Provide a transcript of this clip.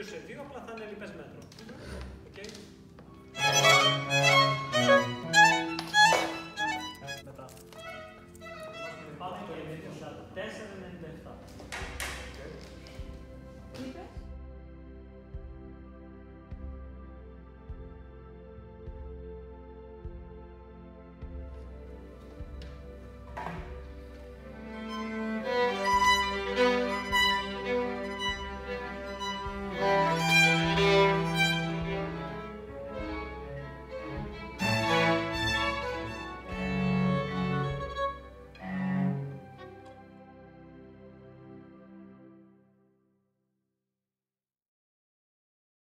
2 σε 2, απλά θα είναι λοιπές μέτρο.